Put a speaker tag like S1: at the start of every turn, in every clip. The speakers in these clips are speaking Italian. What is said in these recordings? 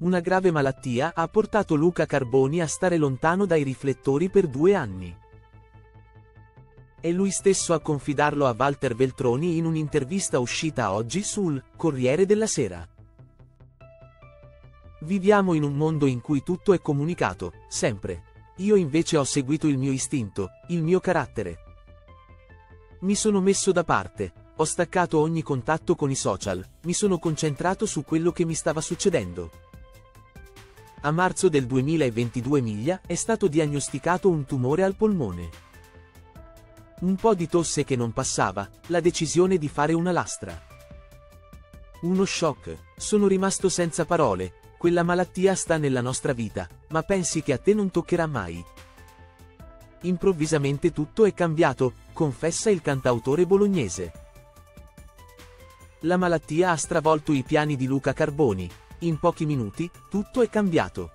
S1: Una grave malattia ha portato Luca Carboni a stare lontano dai riflettori per 2 anni. È lui stesso a confidarlo a Walter Veltroni in un'intervista uscita oggi sul Corriere della Sera. Viviamo in un mondo in cui tutto è comunicato, sempre. Io invece ho seguito il mio istinto, il mio carattere. Mi sono messo da parte, ho staccato ogni contatto con i social, mi sono concentrato su quello che mi stava succedendo. A marzo del 2022 Miglia è stato diagnosticato un tumore al polmone. Un po' di tosse che non passava, la decisione di fare una lastra. Uno shock, sono rimasto senza parole, quella malattia sta nella nostra vita, ma pensi che a te non toccherà mai. Improvvisamente tutto è cambiato, confessa il cantautore bolognese. La malattia ha stravolto i piani di Luca Carboni, in pochi minuti, tutto è cambiato.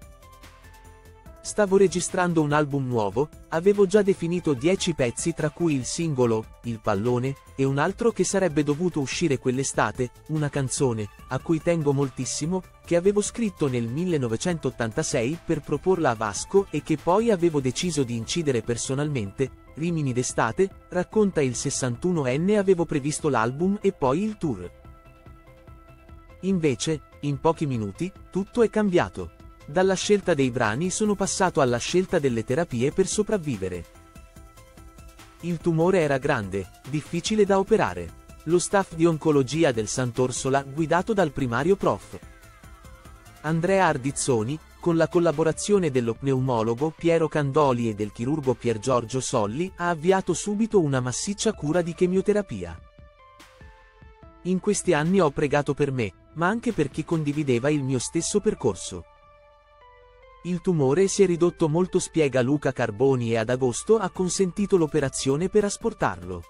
S1: Stavo registrando un album nuovo, avevo già definito 10 pezzi tra cui il singolo, Il pallone, e un altro che sarebbe dovuto uscire quell'estate, una canzone, a cui tengo moltissimo, che avevo scritto nel 1986 per proporla a Vasco e che poi avevo deciso di incidere personalmente. Rimini d'estate, racconta il 61enne. Avevo previsto l'album e poi il tour. Invece, in pochi minuti, tutto è cambiato. Dalla scelta dei brani sono passato alla scelta delle terapie per sopravvivere. Il tumore era grande, difficile da operare. Lo staff di oncologia del Sant'Orsola, guidato dal primario prof. Andrea Ardizzoni, con la collaborazione dello pneumologo Piero Candoli e del chirurgo Pier Giorgio Solli, ha avviato subito una massiccia cura di chemioterapia. In questi anni ho pregato per me, ma anche per chi condivideva il mio stesso percorso. Il tumore si è ridotto molto, spiega Luca Carboni, e ad agosto ha consentito l'operazione per asportarlo.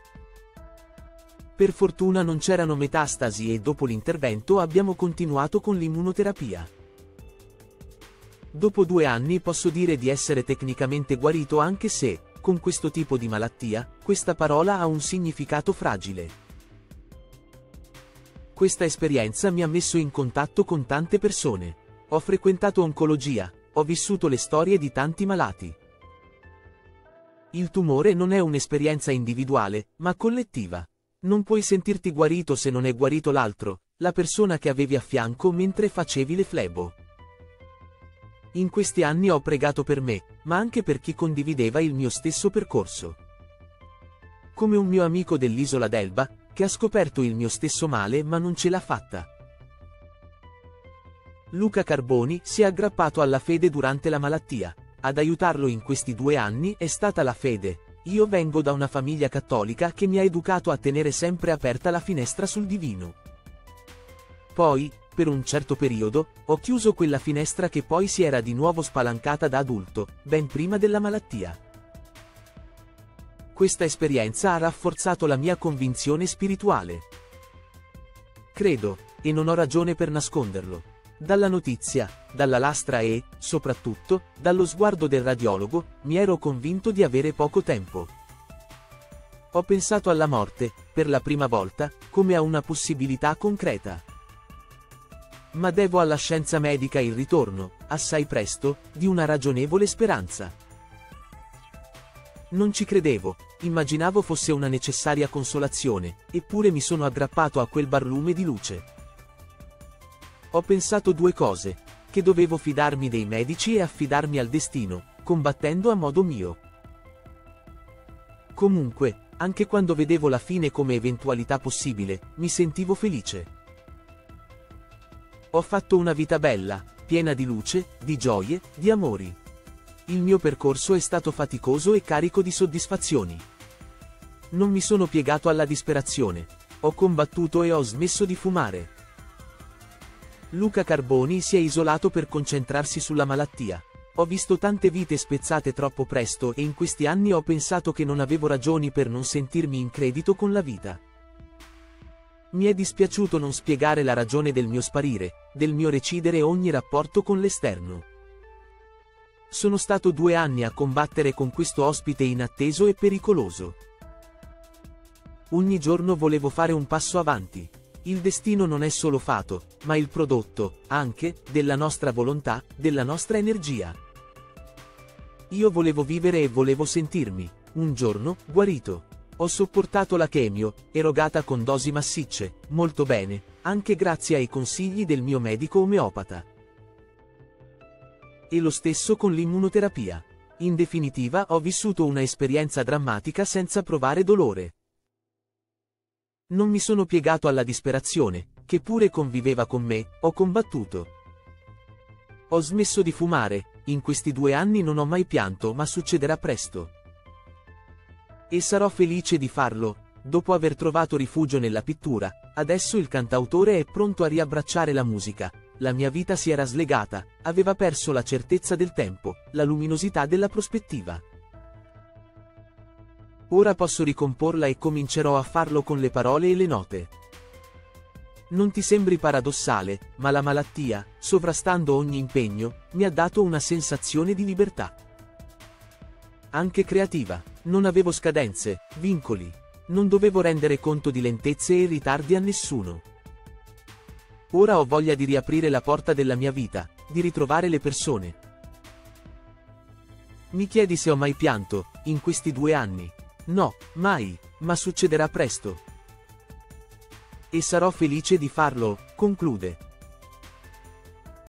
S1: Per fortuna non c'erano metastasi e dopo l'intervento abbiamo continuato con l'immunoterapia. Dopo 2 anni posso dire di essere tecnicamente guarito, anche se, con questo tipo di malattia, questa parola ha un significato fragile. Questa esperienza mi ha messo in contatto con tante persone. Ho frequentato oncologia, ho vissuto le storie di tanti malati. Il tumore non è un'esperienza individuale, ma collettiva. Non puoi sentirti guarito se non è guarito l'altro, la persona che avevi a fianco mentre facevi le flebo. In questi anni ho pregato per me, ma anche per chi condivideva il mio stesso percorso. Come un mio amico dell'isola d'Elba, che ha scoperto il mio stesso male ma non ce l'ha fatta. Luca Carboni si è aggrappato alla fede durante la malattia. Ad aiutarlo in questi 2 anni è stata la fede. Io vengo da una famiglia cattolica che mi ha educato a tenere sempre aperta la finestra sul divino. Poi, per un certo periodo, ho chiuso quella finestra che poi si era di nuovo spalancata da adulto, ben prima della malattia. Questa esperienza ha rafforzato la mia convinzione spirituale. Credo, e non ho ragione per nasconderlo. Dalla notizia, dalla lastra e, soprattutto, dallo sguardo del radiologo, mi ero convinto di avere poco tempo. Ho pensato alla morte, per la prima volta, come a una possibilità concreta. Ma devo alla scienza medica il ritorno, assai presto, di una ragionevole speranza. Non ci credevo, immaginavo fosse una necessaria consolazione, eppure mi sono aggrappato a quel barlume di luce. Ho pensato 2 cose, che dovevo fidarmi dei medici e affidarmi al destino, combattendo a modo mio. Comunque, anche quando vedevo la fine come eventualità possibile, mi sentivo felice. Ho fatto una vita bella, piena di luce, di gioie, di amori. Il mio percorso è stato faticoso e carico di soddisfazioni. Non mi sono piegato alla disperazione. Ho combattuto e ho smesso di fumare. Luca Carboni si è isolato per concentrarsi sulla malattia. Ho visto tante vite spezzate troppo presto e in questi anni ho pensato che non avevo ragioni per non sentirmi in credito con la vita. Mi è dispiaciuto non spiegare la ragione del mio sparire, del mio recidere ogni rapporto con l'esterno. Sono stato 2 anni a combattere con questo ospite inatteso e pericoloso. Ogni giorno volevo fare un passo avanti. Il destino non è solo fato, ma il prodotto, anche, della nostra volontà, della nostra energia. Io volevo vivere e volevo sentirmi, un giorno, guarito. Ho sopportato la chemio, erogata con dosi massicce, molto bene, anche grazie ai consigli del mio medico omeopata. E lo stesso con l'immunoterapia. In definitiva, ho vissuto una esperienza drammatica senza provare dolore. Non mi sono piegato alla disperazione, che pure conviveva con me, ho combattuto. Ho smesso di fumare, in questi 2 anni non ho mai pianto, ma succederà presto. E sarò felice di farlo. Dopo aver trovato rifugio nella pittura, adesso il cantautore è pronto a riabbracciare la musica. La mia vita si era slegata, aveva perso la certezza del tempo, la luminosità della prospettiva. Ora posso ricomporla e comincerò a farlo con le parole e le note. Non ti sembri paradossale, ma la malattia, sovrastando ogni impegno, mi ha dato una sensazione di libertà. Anche creativa. Non avevo scadenze, vincoli. Non dovevo rendere conto di lentezze e ritardi a nessuno. Ora ho voglia di riaprire la porta della mia vita, di ritrovare le persone. Mi chiedi se ho mai pianto, in questi 2 anni. No, mai, ma succederà presto. E sarò felice di farlo, conclude.